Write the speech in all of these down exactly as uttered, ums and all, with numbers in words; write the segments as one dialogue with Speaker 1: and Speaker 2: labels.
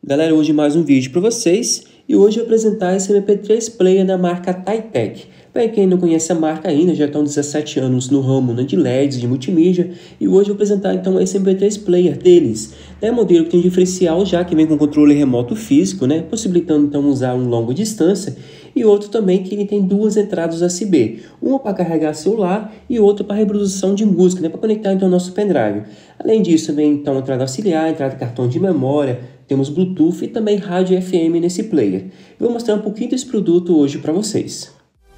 Speaker 1: Galera, hoje mais um vídeo para vocês e hoje eu vou apresentar esse M P três Player da marca Titec. Para quem não conhece a marca ainda, já estão dezessete anos no ramo, né, de L E Ds, de multimídia, e hoje eu vou apresentar então esse M P três Player deles. É um modelo que tem diferencial já que vem com controle remoto físico, né, possibilitando então usar um longa distância, e outro também que ele tem duas entradas U S B, uma para carregar celular e outra para reprodução de música, né, para conectar então o nosso pendrive. Além disso, vem então entrada auxiliar, entrada de cartão de memória, temos Bluetooth e também rádio F M nesse player. Eu vou mostrar um pouquinho desse produto hoje para vocês.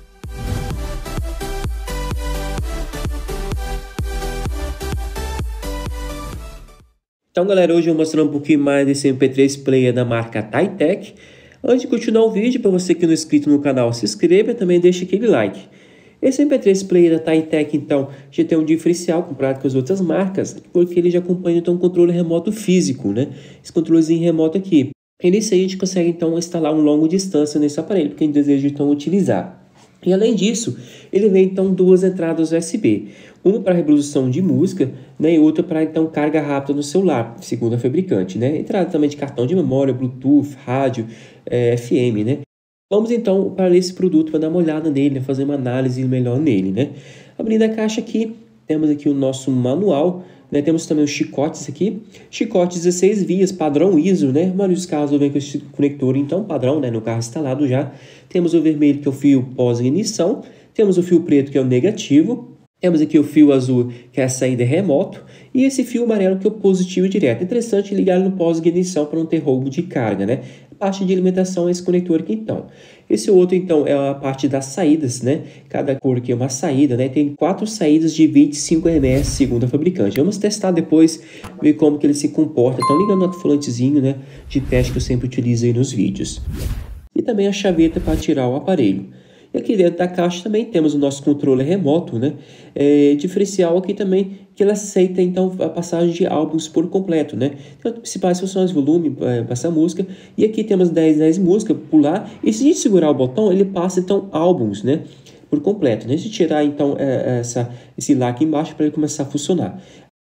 Speaker 1: Então, galera, hoje eu vou mostrar um pouquinho mais desse M P três Player da marca Titec. Antes de continuar o vídeo, para você que não é inscrito no canal, se inscreva e também deixe aquele like. Esse M P três Player da Titec, então, já tem um diferencial comparado com as outras marcas, porque ele já acompanha então um controle remoto físico, né? Esse controlezinho remoto aqui. E nesse aí a gente consegue então instalar um longa distância nesse aparelho, que a gente deseja então utilizar. E além disso, ele vem então duas entradas U S B, uma para reprodução de música, né, e outra para então carga rápida no celular, segundo a fabricante, né? Entrada também de cartão de memória, Bluetooth, rádio, é, F M, né? Vamos então para esse produto para dar uma olhada nele, né, fazer uma análise melhor nele, né? Abrindo a caixa aqui, temos aqui o nosso manual, né? Temos também os chicotes aqui, chicote dezesseis vias, padrão I S O, né? Mas nos casos vem com esse conector então padrão, né, no carro instalado já. Temos o vermelho que é o fio pós-ignição, temos o fio preto que é o negativo, temos aqui o fio azul que é a saída remoto e esse fio amarelo que é o positivo direto. É interessante ligar no pós-ignição para não ter roubo de carga, né? A parte de alimentação é esse conector aqui então. Esse outro então é a parte das saídas, né? Cada cor aqui é uma saída, né? Tem quatro saídas de vinte e cinco milímetros segundo a fabricante. Vamos testar depois, ver como que ele se comporta. Então ligando o alto-falantezinho, né, de teste que eu sempre utilizo aí nos vídeos. E também a chaveta para tirar o aparelho. E aqui dentro da caixa também temos o nosso controle remoto, né? É, diferencial aqui também que ele aceita então a passagem de álbuns por completo, né? Então, as principais funções, volume, é, passar música. E aqui temos dez, dez músicas, pular. E se a gente segurar o botão, ele passa então álbuns, né, por completo. Né? Se tirar então é, essa, esse lá aqui embaixo para ele começar a funcionar.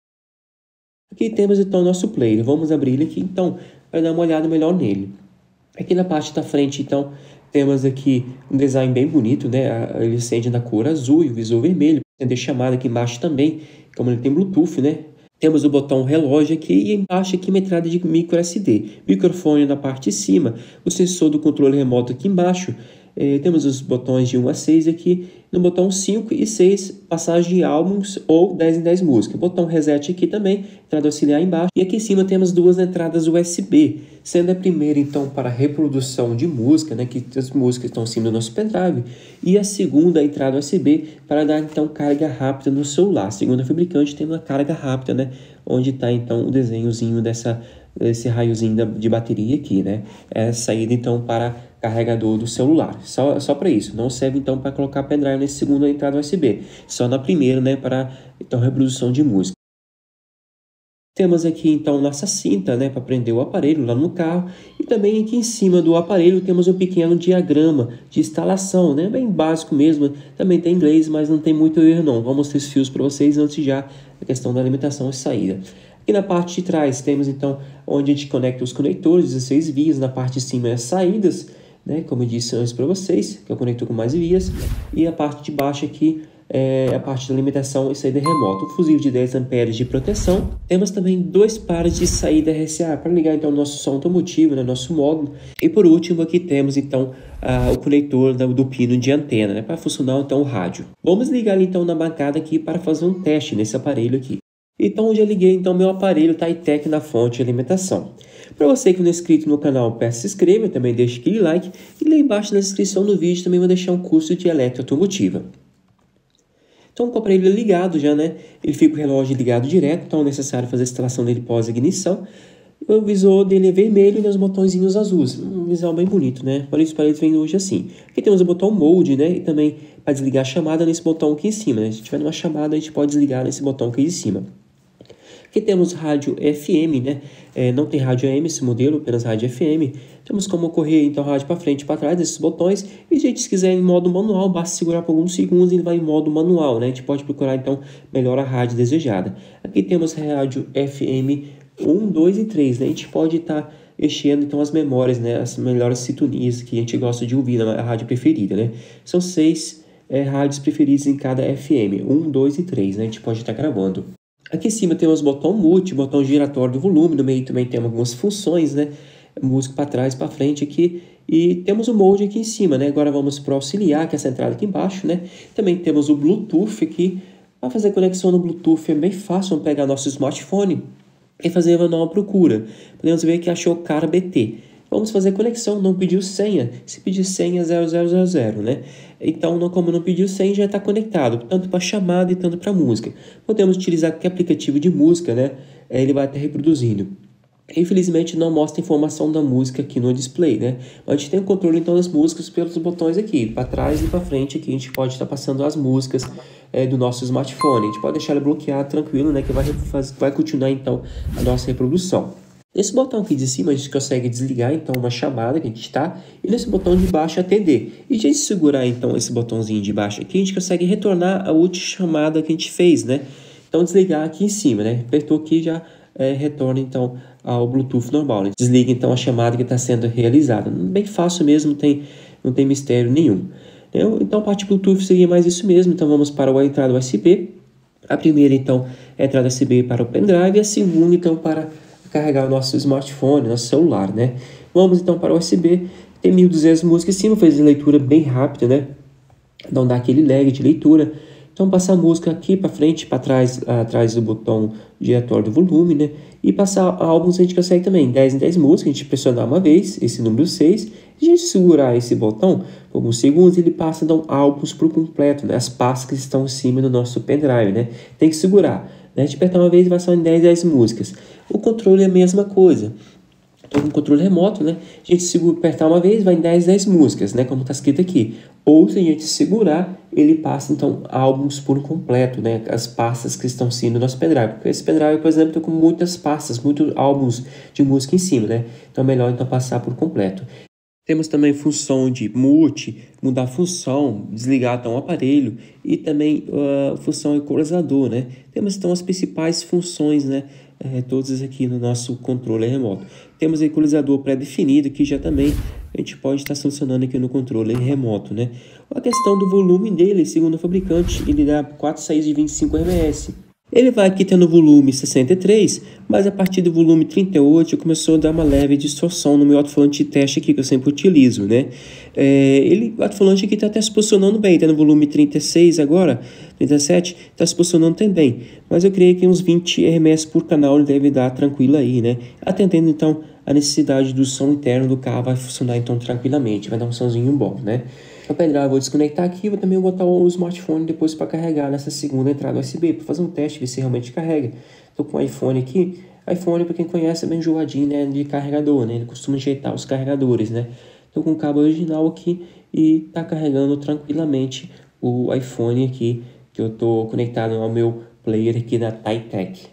Speaker 1: Aqui temos então o nosso player. Vamos abrir ele aqui então para dar uma olhada melhor nele. Aqui na parte da frente então temos aqui um design bem bonito, né? Ele acende na cor azul e o visor vermelho. Tem chamada aqui embaixo também, como ele tem Bluetooth, né? Temos o botão relógio aqui e embaixo aqui uma entrada de micro S D. Microfone na parte de cima, o sensor do controle remoto aqui embaixo. Eh, temos os botões de um a seis aqui. No botão cinco e seis, passagem de álbuns ou dez em dez músicas. Botão reset aqui também, entrada auxiliar embaixo. E aqui em cima temos duas entradas U S B, sendo a primeira então para reprodução de música, né, que as músicas estão em cima do nosso pendrive. E a segunda entrada U S B para dar então carga rápida no celular. Segundo a fabricante, tem uma carga rápida, né, onde está então o desenhozinho dessa, desse raiozinho de bateria aqui, né. É a saída então para carregador do celular, só, só para isso, não serve então para colocar pendrive nesse segundo entrada U S B, só na primeira, né, para então reprodução de música. Temos aqui então nossa cinta, né, para prender o aparelho lá no carro, e também aqui em cima do aparelho temos um pequeno diagrama de instalação, né, bem básico mesmo, também tem inglês, mas não tem muito erro não. Vou mostrar esses fios para vocês antes já a questão da alimentação e saída. Aqui na parte de trás temos então onde a gente conecta os conectores, dezesseis vias, na parte de cima é as saídas, né, como eu disse antes para vocês, que é o conector com mais vias, e a parte de baixo aqui é a parte de alimentação e saída remota, um fusível de dez amperes de proteção. Temos também dois pares de saída R C A para ligar então o nosso som automotivo, né, nosso módulo. E por último aqui temos então uh, o conector do, do pino de antena, né, para funcionar então o rádio. Vamos ligar então na bancada aqui para fazer um teste nesse aparelho aqui. Então eu já liguei então meu aparelho Titec na fonte de alimentação. Para você que não é inscrito no canal, peço que se inscreva, também deixe aquele like e lá embaixo na descrição do vídeo também vou deixar um curso de eletroautomotiva. Então com o aparelho ligado já, né, ele fica o relógio ligado direto, então é necessário fazer a instalação dele pós-ignição. O visor dele é vermelho e os botõezinhos azuis, um visual bem bonito, né, por isso o aparelho vem hoje assim. Aqui temos o botão Mode, né, e também para desligar a chamada nesse botão aqui em cima, né, se tiver uma chamada a gente pode desligar nesse botão aqui em cima. Aqui temos rádio F M, né? É, não tem rádio A M esse modelo, apenas rádio F M. Temos como correr então rádio para frente e para trás desses botões. E gente, se quiser em modo manual, basta segurar por alguns segundos e ele vai em modo manual, né? A gente pode procurar então melhor a rádio desejada. Aqui temos rádio F M um, dois e três, né? A gente pode estar tá enchendo então as memórias, né? As melhores sintonias que a gente gosta de ouvir na rádio preferida, né? São seis é, rádios preferidas em cada F M, um, dois e três, né? A gente pode estar tá gravando. Aqui em cima temos botão mute, botão giratório do volume, no meio também tem algumas funções, né? Música para trás, para frente aqui, e temos o mode aqui em cima, né? Agora vamos para o auxiliar, que é essa entrada aqui embaixo, né? Também temos o Bluetooth aqui. Para fazer conexão no Bluetooth é bem fácil, vamos pegar nosso smartphone e fazer uma nova procura. Podemos ver que achou cara B T. Vamos fazer conexão, não pediu senha. Se pedir senha, zero zero zero zero, né? Então, não, como não pediu senha, já está conectado, tanto para chamada e tanto para música. Podemos utilizar qualquer aplicativo de música, né? Ele vai estar reproduzindo. Infelizmente não mostra informação da música aqui no display, né? A gente tem o controle então das músicas pelos botões aqui, para trás e para frente aqui a gente pode estar passando as músicas é, do nosso smartphone. A gente pode deixar ele bloqueado tranquilo, né? Que vai, vai continuar então a nossa reprodução. Nesse botão aqui de cima a gente consegue desligar então uma chamada que a gente está, e nesse botão de baixo atender. E a gente segurar então esse botãozinho de baixo aqui, a gente consegue retornar a última chamada que a gente fez, né? Então desligar aqui em cima, né? Apertou aqui já é, retorna então ao Bluetooth normal, né? Desliga então a chamada que está sendo realizada. Bem fácil mesmo, não tem, não tem mistério nenhum. Então a parte Bluetooth seria mais isso mesmo. Então vamos para a entrada U S B. A primeira então é a entrada U S B para o pendrive e a segunda então para carregar o nosso smartphone, nosso celular, né? Vamos então para o U S B. Tem mil e duzentas músicas em cima, faz a leitura bem rápida, né? Não dá aquele lag de leitura. Então passar a música aqui para frente, para trás, atrás do botão giratório do volume, né? E passar álbuns a gente consegue também, dez em dez músicas, a gente pressionar uma vez, esse número seis, e a gente segurar esse botão por alguns segundos, ele passa então álbuns por completo, né? As pastas que estão em cima do nosso pendrive, né? Tem que segurar, né? A gente apertar uma vez e vai só em dez, dez músicas. O controle é a mesma coisa. Então, com o controle remoto, né? A gente segura, apertar uma vez, vai em dez, dez músicas, né? Como está escrito aqui. Ou se a gente segurar, ele passa, então, álbuns por completo, né? As pastas que estão sendo no nosso pendrive. Porque esse pendrive, por exemplo, está com muitas pastas, muitos álbuns de música em cima, né? Então, é melhor, então, passar por completo. Temos também função de mute, mudar a função, desligar então o aparelho e também a uh, função equalizador, né? Temos então as principais funções, né? É, todas aqui no nosso controle remoto. Temos o equalizador pré-definido que já também a gente pode estar selecionando aqui no controle remoto, né? A questão do volume dele, segundo o fabricante, ele dá quatro saídas de vinte e cinco hertz. Ele vai aqui tendo volume sessenta e três, mas a partir do volume trinta e oito começou a dar uma leve distorção no meu alto-falante de teste aqui, que eu sempre utilizo, né? É, ele, o alto-falante aqui está até se posicionando bem, está no volume trinta e seis agora, trinta e sete, está se posicionando também. Mas eu creio que uns vinte hertz por canal ele deve dar tranquilo aí, né? Atendendo então a necessidade do som interno do carro, vai funcionar então tranquilamente, vai dar um somzinho bom, né? O pendrive eu vou desconectar aqui, vou também botar o smartphone depois para carregar nessa segunda entrada U S B, para fazer um teste, ver se realmente carrega. Estou com o iPhone aqui, iPhone para quem conhece é bem enjoadinho, né, de carregador, né, ele costuma ajeitar os carregadores, né. Estou com o cabo original aqui e está carregando tranquilamente o iPhone aqui, que eu estou conectado ao meu player aqui da TiTech.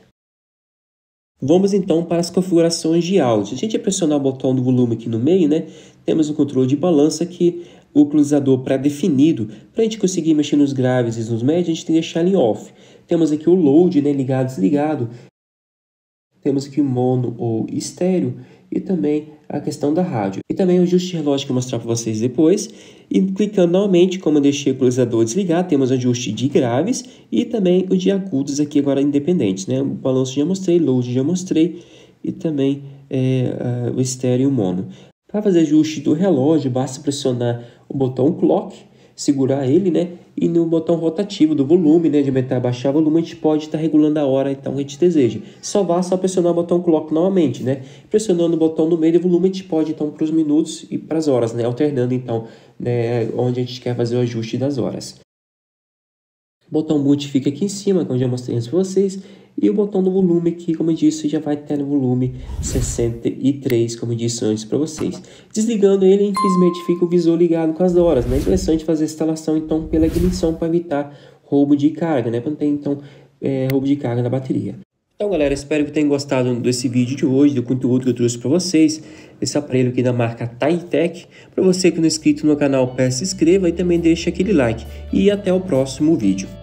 Speaker 1: Vamos então para as configurações de áudio. A gente pressionar o botão do volume aqui no meio, né, temos o controle de balança aqui, o equalizador pré-definido. Para a gente conseguir mexer nos graves e nos médios, a gente tem que deixar ele off. Temos aqui o load, né, ligado e desligado. Temos aqui o mono ou estéreo e também a questão da rádio. E também o ajuste de relógio que eu vou mostrar para vocês depois. E clicando novamente, como eu deixei o equalizador desligado, temos o ajuste de graves e também o de agudos aqui agora independentes, né? O balanço já mostrei, load já mostrei e também é, uh, o estéreo e o mono. Para fazer ajuste do relógio, basta pressionar o botão clock, segurar ele, né? E no botão rotativo do volume, né? De aumentar e baixar o volume, a gente pode estar regulando a hora então que a gente deseja. Só basta pressionar o botão clock novamente, né? Pressionando o botão no meio do volume, a gente pode então para os minutos e para as horas, né? Alternando então, né? Onde a gente quer fazer o ajuste das horas. O botão boot fica aqui em cima, como eu já mostrei antes para vocês. E o botão do volume aqui, como eu disse, já vai ter no volume sessenta e três, como eu disse antes para vocês. Desligando ele, infelizmente fica o visor ligado com as horas, né? É interessante fazer a instalação então pela ignição para evitar roubo de carga, né? Para não ter então é, roubo de carga na bateria. Então galera, espero que tenham gostado desse vídeo de hoje, do conteúdo que eu trouxe para vocês, esse aparelho aqui da marca TiTech. Para você que não é inscrito no canal, peço se inscreva e também deixe aquele like. E até o próximo vídeo.